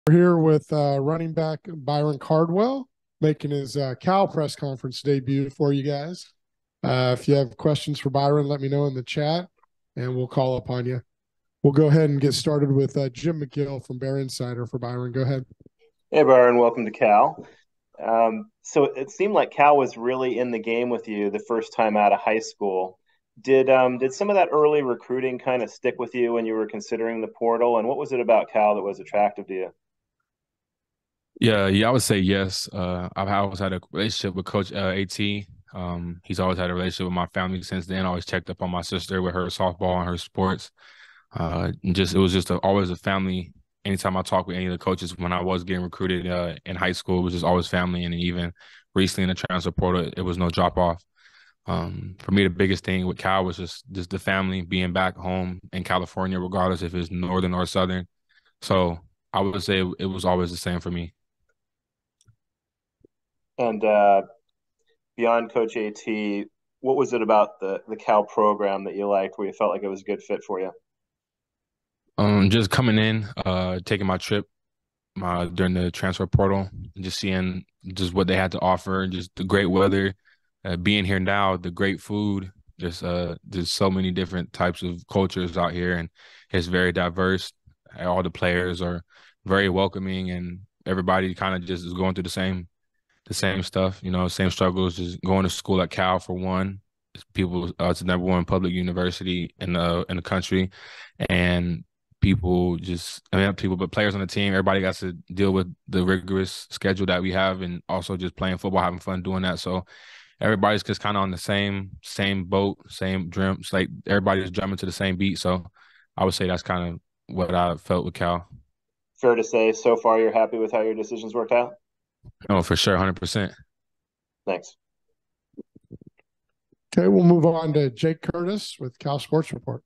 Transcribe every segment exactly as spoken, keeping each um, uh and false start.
We're here with uh, running back Byron Cardwell making his uh, Cal press conference debut for you guys. Uh, if you have questions for Byron, let me know in the chat and we'll call upon you. We'll go ahead and get started with uh, Jim McGill from Bear Insider for Byron. Go ahead. Hey, Byron, welcome to Cal. Um, so it seemed like Cal was really in the game with you the first time out of high school. Did um, did some of that early recruiting kind of stick with you when you were considering the portal? And what was it about Cal that was attractive to you? Yeah, yeah, I would say yes. Uh, I've always had a relationship with Coach uh, AT. Um, he's always had a relationship with my family since then. Always checked up on my sister with her softball and her sports. Uh, and just it was just a, always a family. Anytime I talked with any of the coaches when I was getting recruited uh, in high school, it was just always family. And even recently in the transfer portal, it was no drop off. Um, for me, the biggest thing with Cal was just just the family being back home in California, regardless if it's northern or southern. So I would say it was always the same for me. And uh, beyond Coach AT, what was it about the the Cal program that you liked, where you felt like it was a good fit for you? Um, just coming in, uh, taking my trip, my during the transfer portal, and just seeing just what they had to offer, just the great weather, uh, being here now, the great food, just uh, there's so many different types of cultures out here, and it's very diverse. All the players are very welcoming, and everybody kind of just is going through the same the same stuff, you know, same struggles. Just going to school at Cal for one. It's people, uh, it's the number one public university in the in the country, and people just I mean not people, but players on the team. Everybody got to deal with the rigorous schedule that we have, and also just playing football, having fun doing that. So everybody's just kind of on the same same boat, same dream. It's like everybody's drumming to the same beat. So I would say that's kind of what I felt with Cal. Fair to say, so far you're happy with how your decisions worked out? Oh, for sure, one hundred percent. Thanks. Okay, we'll move on to Jake Curtis with Cal Sports Report.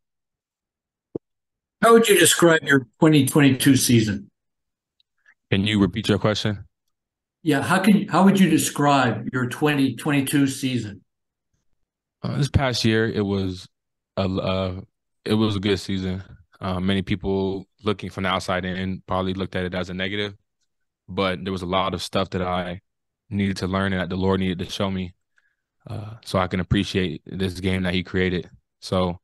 How would you describe your twenty twenty-two season? Can you repeat your question? Yeah, how can how would you describe your twenty twenty-two season? Uh, this past year, it was a uh, it was a good season. Uh, many people looking from the outside in probably looked at it as a negative, but there was a lot of stuff that I needed to learn and that the Lord needed to show me, uh, so I can appreciate this game that He created. So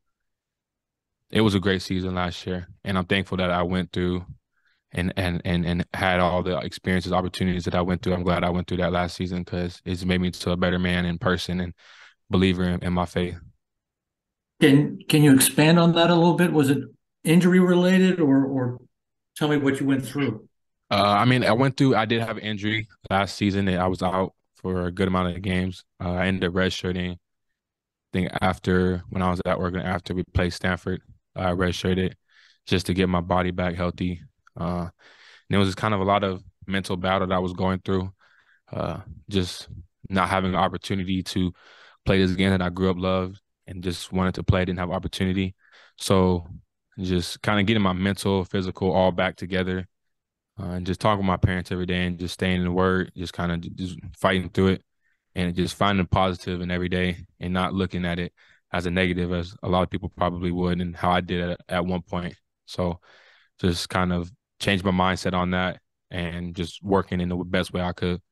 it was a great season last year, and I'm thankful that I went through and and and and had all the experiences, opportunities that I went through. I'm glad I went through that last season because it's made me into a better man in person and believer in, in my faith. Can can you expand on that a little bit? Was it injury related, or or tell me what you went through? Uh, I mean, I went through. I did have an injury last season, and I was out for a good amount of games. Uh, I ended up redshirting. I think after when I was at Oregon, after we played Stanford, I redshirted just to get my body back healthy. Uh, and it was just kind of a lot of mental battle that I was going through. Uh, just not having an opportunity to play this game that I grew up loved and just wanted to play, didn't have opportunity. So just kind of getting my mental, physical all back together, uh, and just talking with my parents every day and just staying in the word, just kind of just fighting through it and just finding positive in every day and not looking at it as a negative as a lot of people probably would and how I did at, at one point. So just kind of changed my mindset on that and just working in the best way I could.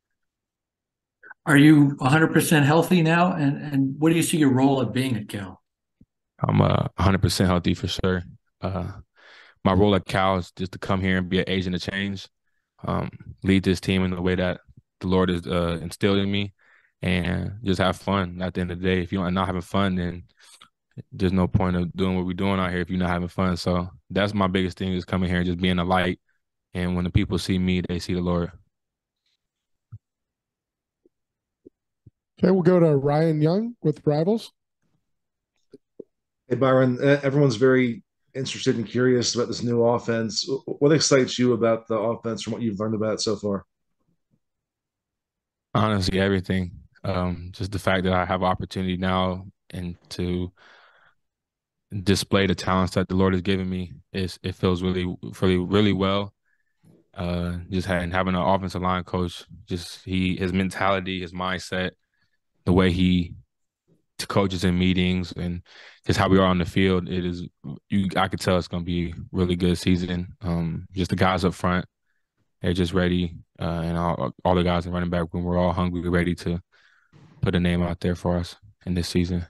Are you one hundred percent healthy now? And and what do you see your role at being at Cal? I'm uh, one hundred percent healthy for sure. Uh, my role at Cal is just to come here and be an agent of change, um, lead this team in the way that the Lord has uh, instilled in me, and just have fun. At the end of the day, if you're not having fun, then there's no point of doing what we're doing out here if you're not having fun. So that's my biggest thing is coming here and just being a light. And when the people see me, they see the Lord. Okay, we'll go to Ryan Young with Rivals. Hey, Byron, uh, everyone's very interested and curious about this new offense. What excites you about the offense from what you've learned about it so far? Honestly, everything. Um, just the fact that I have opportunity now and to display the talents that the Lord has given me is it feels really, really, really well. Uh, just having having an offensive line coach, just he his mentality, his mindset, the way he coaches in meetings, and just how we are on the field. It is you. I could tell it's going to be a really good season. Um, just the guys up front, they're just ready, uh, and all all the guys in running back room, we're all hungry, ready to put a name out there for us in this season.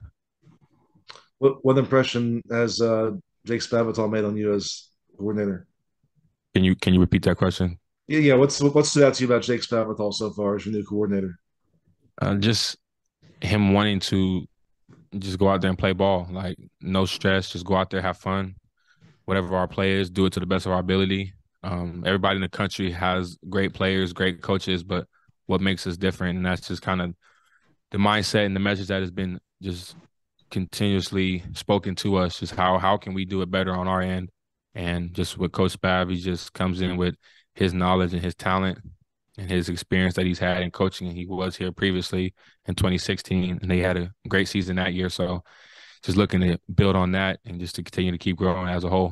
What what impression has uh, Jake Spavital made on you as coordinator? Can you can you repeat that question? Yeah, yeah. What's what stood out to you about Jake Spavital so far as your new coordinator? Uh, just him wanting to just go out there and play ball, like no stress, just go out there, have fun. Whatever our play is, do it to the best of our ability. Um, everybody in the country has great players, great coaches, but what makes us different, and that's just kind of the mindset and the message that has been just continuously spoken to us, just how how can we do it better on our end. And just with Coach Spav, he just comes in with his knowledge and his talent and his experience that he's had in coaching. And he was here previously in twenty sixteen, and they had a great season that year. So just looking to build on that and just to continue to keep growing as a whole.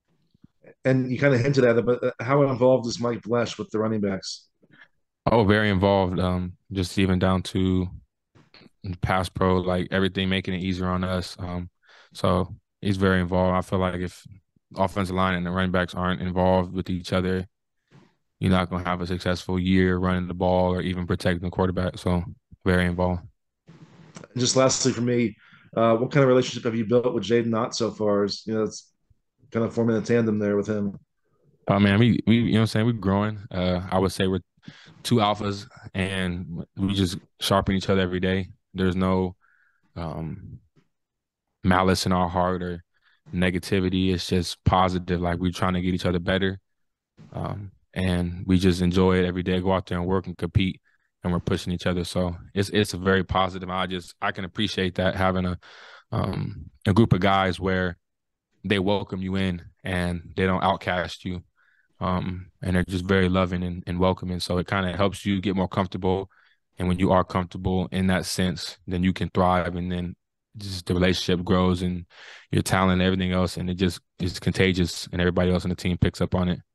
And you kind of hinted at it, but uh, how involved is Mike Blesh with the running backs? Oh, very involved. Um, just even down to pass pro, like everything, making it easier on us. Um, so he's very involved. I feel like if offensive line and the running backs aren't involved with each other, you're not going to have a successful year running the ball or even protecting the quarterback. So very involved. And just lastly for me, uh, what kind of relationship have you built with Jaden Knott so far? As you know, it's kind of forming a tandem there with him. Oh man, we we you know what I'm saying, we're growing. Uh, I would say we're two alphas, and we just sharpen each other every day. There's no um, malice in our heart or negativity. It's just positive. Like we're trying to get each other better, um, and we just enjoy it every day. Go out there and work and compete, and we're pushing each other. So it's it's a very positive. I just I can appreciate that, having a um, a group of guys where they welcome you in and they don't outcast you. Um, and they're just very loving and, and welcoming. So it kind of helps you get more comfortable. And when you are comfortable in that sense, then you can thrive, and then just the relationship grows and your talent and everything else. And it just is contagious, and everybody else on the team picks up on it.